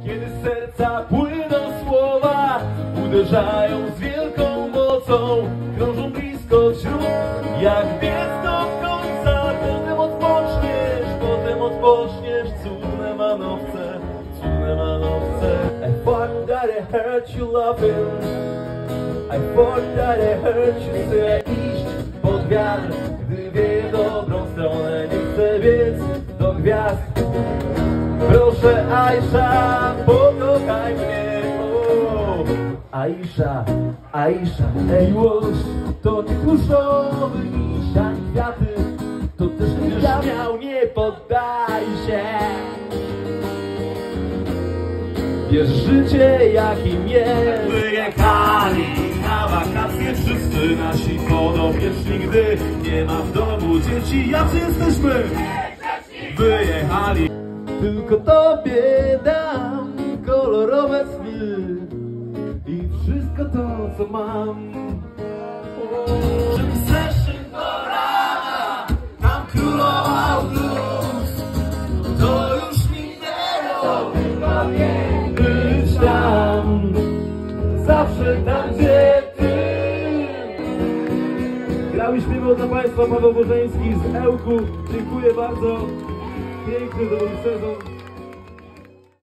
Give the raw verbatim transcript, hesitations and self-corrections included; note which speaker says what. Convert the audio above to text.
Speaker 1: Kiedy z serca płyną słowa, uderzają z wielką mocą, krążą blisko wśród, jak biec do końca. Potem odpoczniesz, potem odpoczniesz, cudne manowce, cudne manowce. I thought that I heard you laughing, I thought that I heard you say, iść pod wiatr, gdy wieje w dobrą stronę. Nie chcę biec do gwiazd. Proszę Aisha, pokochaj mnie. O, Aisha, Aisha. Miłość to nie kurzowy liść ani kwiaty, to też nie miał, nie poddaj się. Bierz życie jakim jest.
Speaker 2: Wyjechali na wakacje wszyscy nasi podopieczni, gdy nie ma w domu dzieci. Jacy jesteśmy? Wyjechali.
Speaker 1: Tylko tobie dam kolorowe sny i wszystko to, co mam.
Speaker 2: Czym zeszłym porana nam królował blues, to już minęło.
Speaker 1: Być tam, zawsze tam, gdzie ty. Grał i śpiewał dla Państwa Paweł Bożeński z Ełku. Dziękuję bardzo. Piękny, dobry sezon.